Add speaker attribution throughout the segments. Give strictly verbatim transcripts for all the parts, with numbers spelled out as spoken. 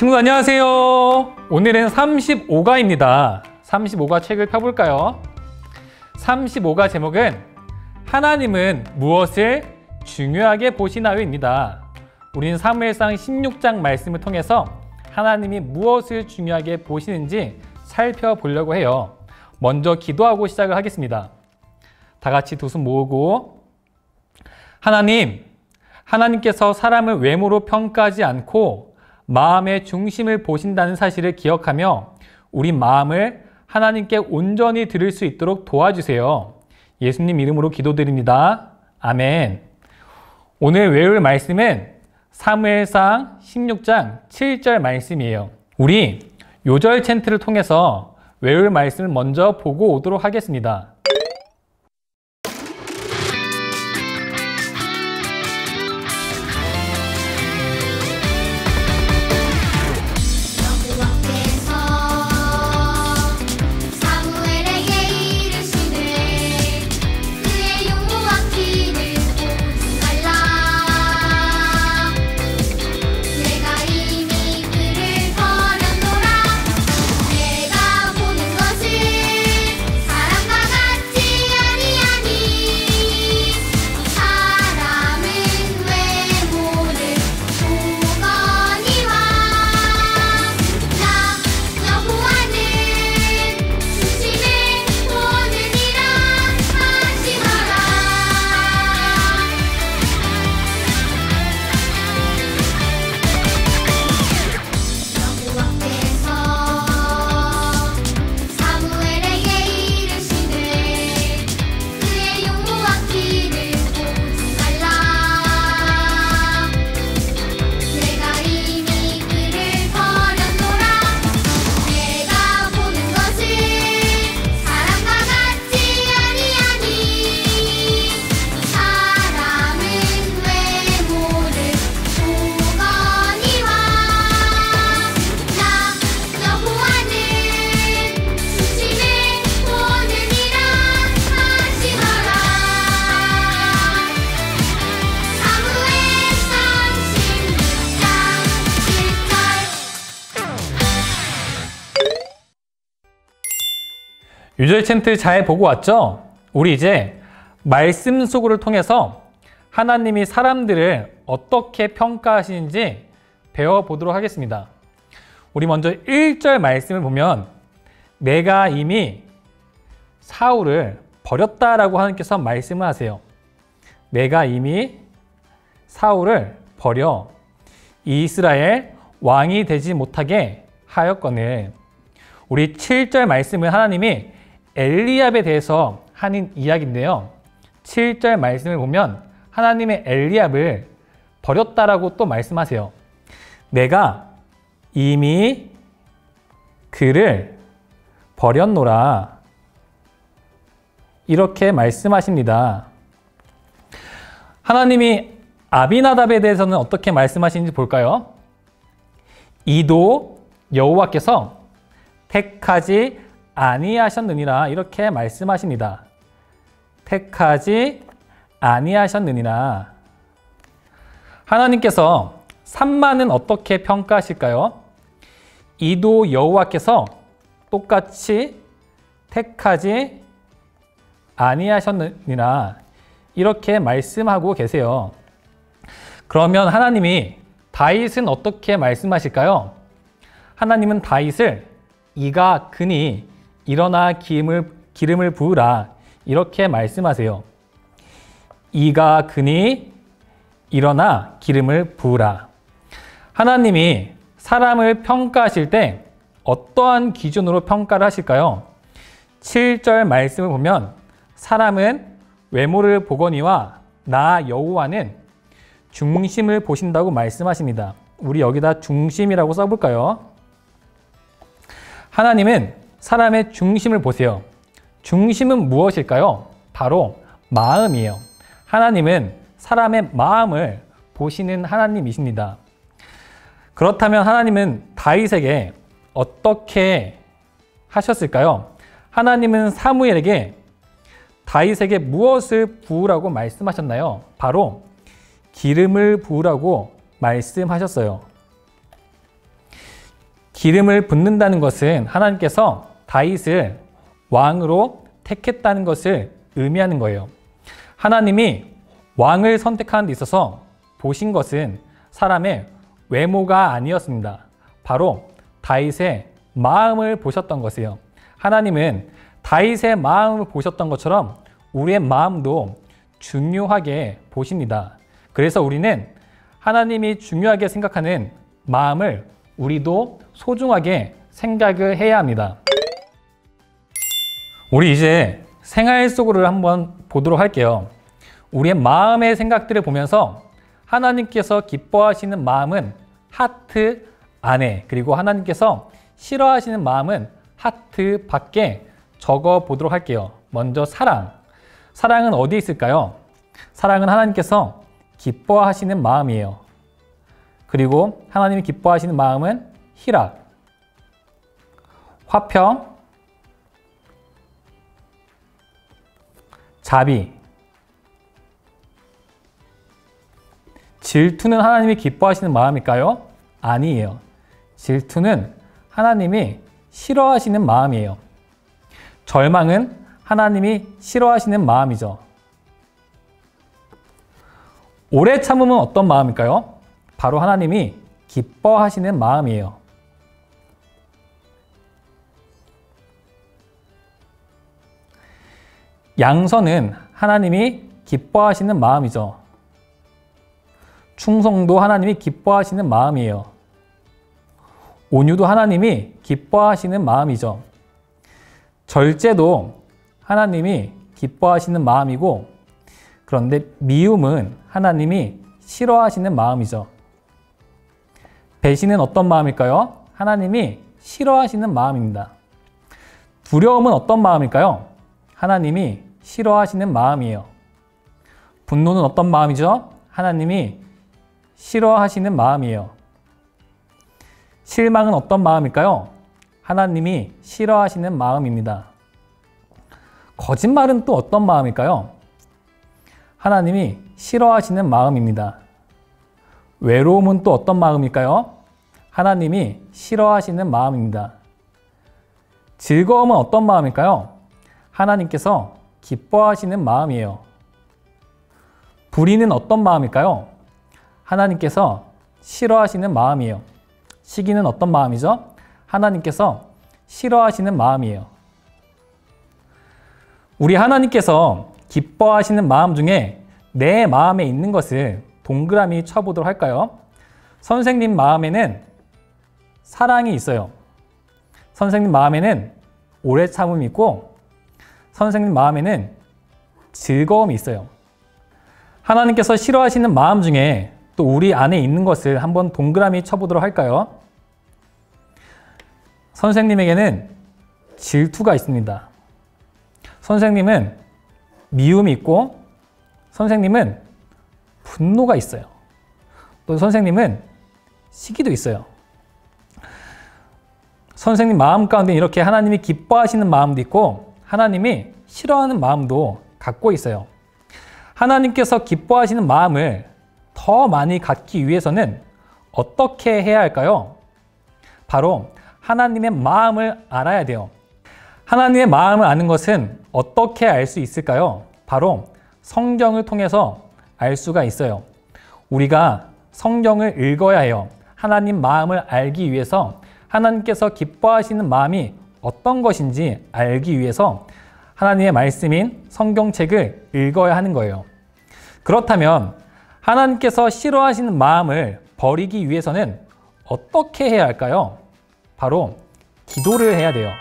Speaker 1: 친구들 안녕하세요. 오늘은 삼십오 가입니다. 삼십오 가 책을 펴볼까요? 삼십오 가 제목은 하나님은 무엇을 중요하게 보시나요입니다. 우리는 사무엘상 십육 장 말씀을 통해서 하나님이 무엇을 중요하게 보시는지 살펴보려고 해요. 먼저 기도하고 시작을 하겠습니다. 다 같이 두 손 모으고, 하나님, 하나님께서 사람을 외모로 평가하지 않고 마음의 중심을 보신다는 사실을 기억하며 우리 마음을 하나님께 온전히 드릴 수 있도록 도와주세요. 예수님 이름으로 기도드립니다. 아멘. 오늘 외울 말씀은 사무엘상 십육 장 칠 절 말씀이에요. 우리 요절 챈트를 통해서 외울 말씀을 먼저 보고 오도록 하겠습니다. 요절 챈트 잘 보고 왔죠? 우리 이제 말씀 속을 통해서 하나님이 사람들을 어떻게 평가하시는지 배워보도록 하겠습니다. 우리 먼저 일 절 말씀을 보면 내가 이미 사울을 버렸다라고 하나님께서 말씀을 하세요. 내가 이미 사울을 버려 이스라엘 왕이 되지 못하게 하였거늘. 우리 칠 절 말씀은 하나님이 엘리압에 대해서 하는 이야기인데요. 칠 절 말씀을 보면 하나님의 엘리압을 버렸다라고 또 말씀하세요. 내가 이미 그를 버렸노라. 이렇게 말씀하십니다. 하나님이 아비나답에 대해서는 어떻게 말씀하시는지 볼까요? 이도 여호와께서 택하지 아니하셨느니라. 이렇게 말씀하십니다. 택하지 아니하셨느니라. 하나님께서 삼만은 어떻게 평가하실까요? 이도 여호와께서 똑같이 택하지 아니하셨느니라. 이렇게 말씀하고 계세요. 그러면 하나님이 다윗은 어떻게 말씀하실까요? 하나님은 다윗을 이가 그니 일어나 기름을, 기름을 부으라. 이렇게 말씀하세요. 이가 그니 일어나 기름을 부으라. 하나님이 사람을 평가하실 때 어떠한 기준으로 평가를 하실까요? 칠 절 말씀을 보면 사람은 외모를 보거니와 나 여호와는 중심을 보신다고 말씀하십니다. 우리 여기다 중심이라고 써볼까요? 하나님은 사람의 중심을 보세요. 중심은 무엇일까요? 바로 마음이에요. 하나님은 사람의 마음을 보시는 하나님이십니다. 그렇다면 하나님은 다윗에게 어떻게 하셨을까요? 하나님은 사무엘에게 다윗에게 무엇을 부으라고 말씀하셨나요? 바로 기름을 부으라고 말씀하셨어요. 기름을 붓는다는 것은 하나님께서 다윗을 왕으로 택했다는 것을 의미하는 거예요. 하나님이 왕을 선택하는 데 있어서 보신 것은 사람의 외모가 아니었습니다. 바로 다윗의 마음을 보셨던 것이에요. 하나님은 다윗의 마음을 보셨던 것처럼 우리의 마음도 중요하게 보십니다. 그래서 우리는 하나님이 중요하게 생각하는 마음을 우리도 소중하게 생각을 해야 합니다. 우리 이제 생활 속으로 한번 보도록 할게요. 우리의 마음의 생각들을 보면서 하나님께서 기뻐하시는 마음은 하트 안에, 그리고 하나님께서 싫어하시는 마음은 하트 밖에 적어 보도록 할게요. 먼저 사랑. 사랑은 어디에 있을까요? 사랑은 하나님께서 기뻐하시는 마음이에요. 그리고 하나님이 기뻐하시는 마음은 희락, 화평, 자비. 질투는 하나님이 기뻐하시는 마음일까요? 아니에요. 질투는 하나님이 싫어하시는 마음이에요. 절망은 하나님이 싫어하시는 마음이죠. 오래 참음은 어떤 마음일까요? 바로 하나님이 기뻐하시는 마음이에요. 양선은 하나님이 기뻐하시는 마음이죠. 충성도 하나님이 기뻐하시는 마음이에요. 온유도 하나님이 기뻐하시는 마음이죠. 절제도 하나님이 기뻐하시는 마음이고, 그런데 미움은 하나님이 싫어하시는 마음이죠. 배신은 어떤 마음일까요? 하나님이 싫어하시는 마음입니다. 두려움은 어떤 마음일까요? 하나님이 싫어하시는 마음이에요. 분노는 어떤 마음이죠? 하나님이 싫어하시는 마음이에요. 실망은 어떤 마음일까요? 하나님이 싫어하시는 마음입니다. 거짓말은 또 어떤 마음일까요? 하나님이 싫어하시는 마음입니다. 외로움은 또 어떤 마음일까요? 하나님이 싫어하시는 마음입니다. 즐거움은 어떤 마음일까요? 하나님께서 기뻐하시는 마음이에요. 불의는 어떤 마음일까요? 하나님께서 싫어하시는 마음이에요. 시기는 어떤 마음이죠? 하나님께서 싫어하시는 마음이에요. 우리 하나님께서 기뻐하시는 마음 중에 내 마음에 있는 것을 동그라미 쳐보도록 할까요? 선생님 마음에는 사랑이 있어요. 선생님 마음에는 오래 참음이 있고, 선생님 마음에는 즐거움이 있어요. 하나님께서 싫어하시는 마음 중에 또 우리 안에 있는 것을 한번 동그라미 쳐보도록 할까요? 선생님에게는 질투가 있습니다. 선생님은 미움이 있고, 선생님은 분노가 있어요. 또 선생님은 시기도 있어요. 선생님 마음 가운데 이렇게 하나님이 기뻐하시는 마음도 있고, 하나님이 싫어하는 마음도 갖고 있어요. 하나님께서 기뻐하시는 마음을 더 많이 갖기 위해서는 어떻게 해야 할까요? 바로 하나님의 마음을 알아야 돼요. 하나님의 마음을 아는 것은 어떻게 알 수 있을까요? 바로 성경을 통해서 알 수가 있어요. 우리가 성경을 읽어야 해요. 하나님 마음을 알기 위해서, 하나님께서 기뻐하시는 마음이 어떤 것인지 알기 위해서 하나님의 말씀인 성경책을 읽어야 하는 거예요. 그렇다면 하나님께서 싫어하시는 마음을 버리기 위해서는 어떻게 해야 할까요? 바로 기도를 해야 돼요.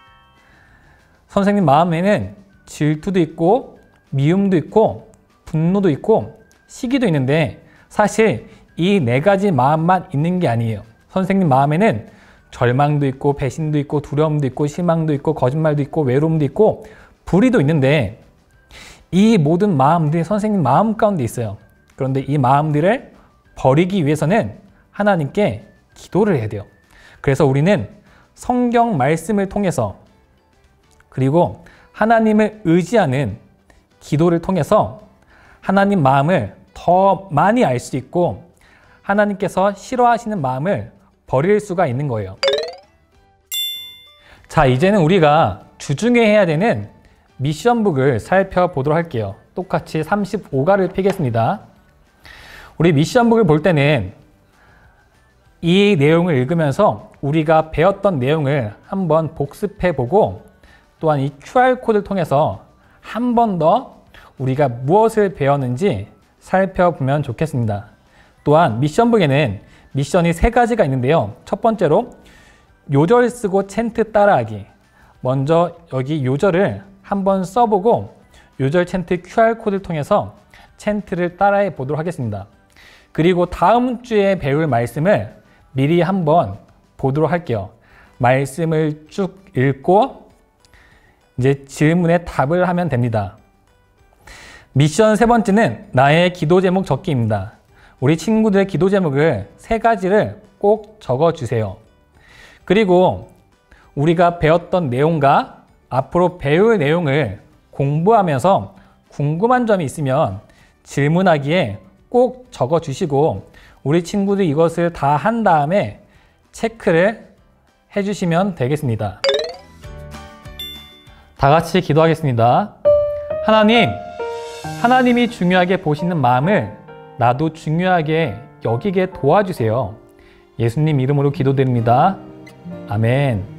Speaker 1: 선생님 마음에는 질투도 있고, 미움도 있고, 분노도 있고, 시기도 있는데 사실 이 네 가지 마음만 있는 게 아니에요. 선생님 마음에는 절망도 있고, 배신도 있고, 두려움도 있고, 실망도 있고, 거짓말도 있고, 외로움도 있고, 불의도 있는데 이 모든 마음들이 선생님 마음 가운데 있어요. 그런데 이 마음들을 버리기 위해서는 하나님께 기도를 해야 돼요. 그래서 우리는 성경 말씀을 통해서, 그리고 하나님을 의지하는 기도를 통해서 하나님 마음을 더 많이 알 수 있고, 하나님께서 싫어하시는 마음을 버릴 수가 있는 거예요. 자, 이제는 우리가 주중에 해야 되는 미션북을 살펴보도록 할게요. 똑같이 삼십오 가를 펴겠습니다. 우리 미션북을 볼 때는 이 내용을 읽으면서 우리가 배웠던 내용을 한번 복습해보고 또한 이 큐알코드를 통해서 한 번 더 우리가 무엇을 배웠는지 살펴보면 좋겠습니다. 또한 미션북에는 미션이 세 가지가 있는데요. 첫 번째로 요절 쓰고 챈트 따라하기. 먼저 여기 요절을 한번 써보고 요절 챈트 큐알코드를 통해서 챈트를 따라해 보도록 하겠습니다. 그리고 다음 주에 배울 말씀을 미리 한번 보도록 할게요. 말씀을 쭉 읽고 이제 질문에 답을 하면 됩니다. 미션 세 번째는 나의 기도 제목 적기입니다. 우리 친구들의 기도 제목을 세 가지를 꼭 적어주세요. 그리고 우리가 배웠던 내용과 앞으로 배울 내용을 공부하면서 궁금한 점이 있으면 질문하기에 꼭 적어주시고 우리 친구들 이것을 다 한 다음에 체크를 해주시면 되겠습니다. 다 같이 기도하겠습니다. 하나님, 하나님이 중요하게 보시는 마음을 나도 중요하게 여기게 도와주세요. 예수님 이름으로 기도드립니다. 아멘.